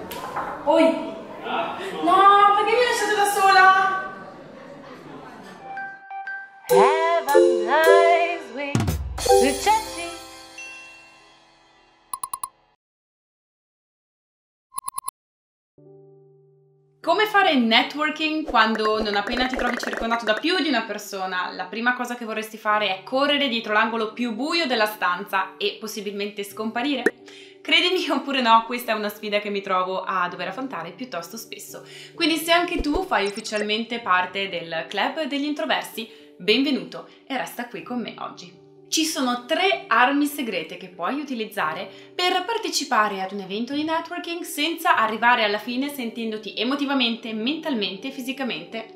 Oi! No, perché mi hai lasciato da sola? Have a nice week with Ceci. Come fare networking quando non appena ti trovi circondato da più di una persona? La prima cosa che vorresti fare è correre dietro l'angolo più buio della stanza e possibilmente scomparire? Credimi oppure no, questa è una sfida che mi trovo a dover affrontare piuttosto spesso. Quindi se anche tu fai ufficialmente parte del club degli introversi, benvenuto e resta qui con me oggi. Ci sono 3 armi segrete che puoi utilizzare per partecipare ad un evento di networking senza arrivare alla fine sentendoti emotivamente, mentalmente e fisicamente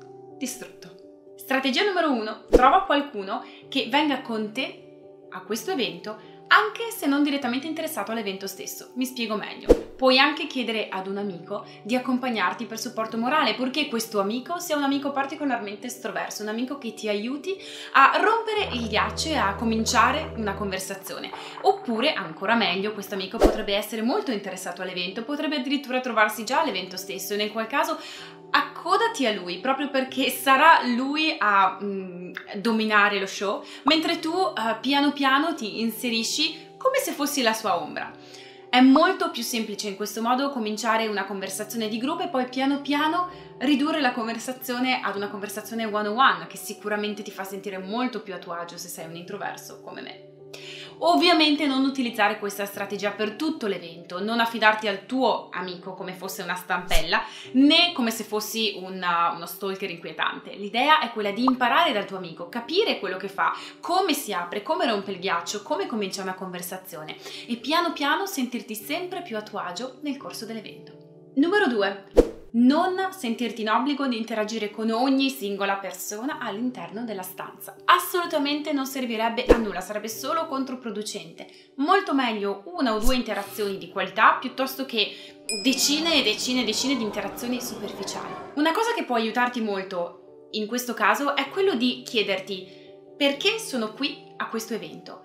distrutto. Strategia numero 1. Trova qualcuno che venga con te a questo evento anche se non direttamente interessato all'evento stesso. Mi spiego meglio. Puoi anche chiedere ad un amico di accompagnarti per supporto morale, purché questo amico sia un amico particolarmente estroverso, un amico che ti aiuti a rompere il ghiaccio e a cominciare una conversazione. Oppure, ancora meglio, questo amico potrebbe essere molto interessato all'evento, potrebbe addirittura trovarsi già all'evento stesso e nel qual caso accodati a lui, proprio perché sarà lui a dominare lo show, mentre tu piano piano ti inserisci come se fossi la sua ombra. È molto più semplice in questo modo cominciare una conversazione di gruppo e poi piano piano ridurre la conversazione ad una conversazione one-on-one che sicuramente ti fa sentire molto più a tuo agio se sei un introverso come me. Ovviamente non utilizzare questa strategia per tutto l'evento, non affidarti al tuo amico come fosse una stampella, né come se fossi uno stalker inquietante. L'idea è quella di imparare dal tuo amico, capire quello che fa, come si apre, come rompe il ghiaccio, come comincia una conversazione e piano piano sentirti sempre più a tuo agio nel corso dell'evento. Numero 2. Non sentirti in obbligo di interagire con ogni singola persona all'interno della stanza. Assolutamente non servirebbe a nulla, sarebbe solo controproducente. Molto meglio 1 o 2 interazioni di qualità piuttosto che decine e decine e decine di interazioni superficiali. Una cosa che può aiutarti molto in questo caso è quello di chiederti perché sono qui a questo evento.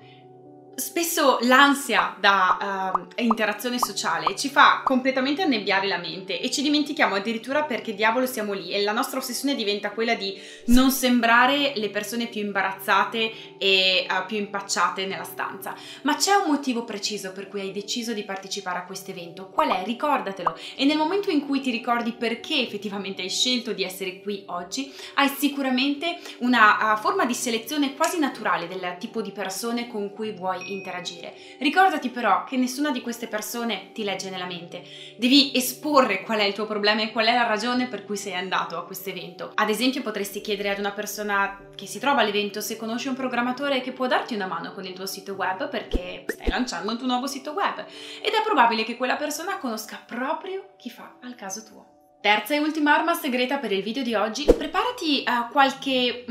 Spesso l'ansia da interazione sociale ci fa completamente annebbiare la mente e ci dimentichiamo addirittura perché diavolo siamo lì e la nostra ossessione diventa quella di non sembrare le persone più imbarazzate e più impacciate nella stanza. Ma c'è un motivo preciso per cui hai deciso di partecipare a questo evento. Qual è? Ricordatelo. E nel momento in cui ti ricordi perché effettivamente hai scelto di essere qui oggi, hai sicuramente una forma di selezione quasi naturale del tipo di persone con cui vuoi interagire. Ricordati però che nessuna di queste persone ti legge nella mente. Devi esporre qual è il tuo problema e qual è la ragione per cui sei andato a questo evento. Ad esempio potresti chiedere ad una persona che si trova all'evento se conosci un programmatore che può darti una mano con il tuo sito web perché stai lanciando un tuo nuovo sito web ed è probabile che quella persona conosca proprio chi fa al caso tuo. Terza e ultima arma segreta per il video di oggi, preparati a qualche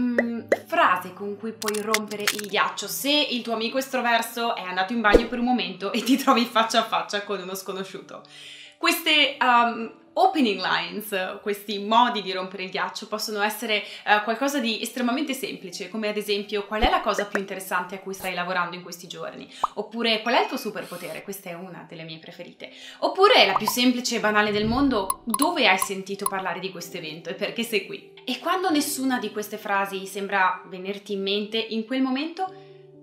frase con cui puoi rompere il ghiaccio se il tuo amico estroverso è andato in bagno per un momento e ti trovi faccia a faccia con uno sconosciuto. Queste opening lines, questi modi di rompere il ghiaccio possono essere qualcosa di estremamente semplice, come ad esempio qual è la cosa più interessante a cui stai lavorando in questi giorni? Oppure qual è il tuo superpotere? Questa è una delle mie preferite. Oppure la più semplice e banale del mondo, dove hai sentito parlare di questo evento e perché sei qui? E quando nessuna di queste frasi sembra venirti in mente in quel momento,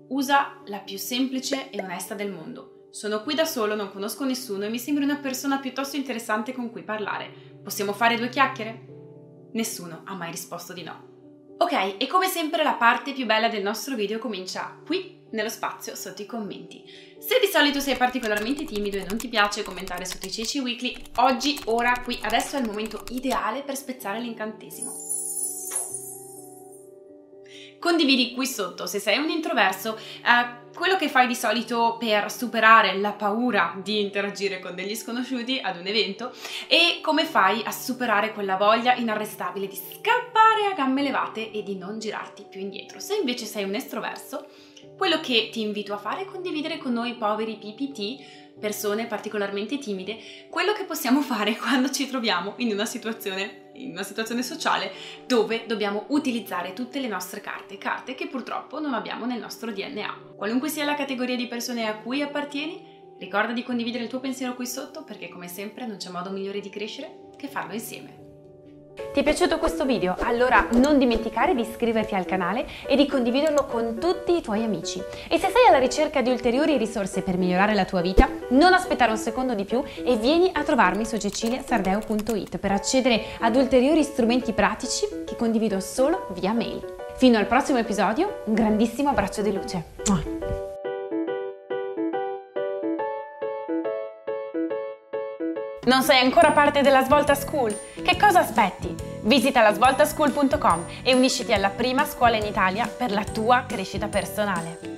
usa la più semplice e onesta del mondo. Sono qui da solo, non conosco nessuno e mi sembri una persona piuttosto interessante con cui parlare. Possiamo fare 2 chiacchiere? Nessuno ha mai risposto di no. Ok, e come sempre la parte più bella del nostro video comincia qui, nello spazio sotto i commenti. Se di solito sei particolarmente timido e non ti piace commentare sotto i Ceci Weekly, oggi, ora, qui, adesso è il momento ideale per spezzare l'incantesimo. Condividi qui sotto, se sei un introverso, quello che fai di solito per superare la paura di interagire con degli sconosciuti ad un evento e come fai a superare quella voglia inarrestabile di scappare a gambe levate e di non girarti più indietro. Se invece sei un estroverso, quello che ti invito a fare è condividere con noi poveri PPT, persone particolarmente timide, quello che possiamo fare quando ci troviamo in una situazione sociale dove dobbiamo utilizzare tutte le nostre carte che purtroppo non abbiamo nel nostro DNA. Qualunque sia la categoria di persone a cui appartieni, Ricorda di condividere il tuo pensiero qui sotto perché come sempre non c'è modo migliore di crescere che farlo insieme. Ti è piaciuto questo video? Allora non dimenticare di iscriverti al canale e di condividerlo con tutti i tuoi amici. E se sei alla ricerca di ulteriori risorse per migliorare la tua vita, non aspettare un secondo di più e vieni a trovarmi su ceciliasardeu.it per accedere ad ulteriori strumenti pratici che condivido solo via mail. Fino al prossimo episodio, un grandissimo abbraccio di luce. Non sei ancora parte della Svolta School? Che cosa aspetti? Visita lasvoltaschool.com e unisciti alla prima scuola in Italia per la tua crescita personale.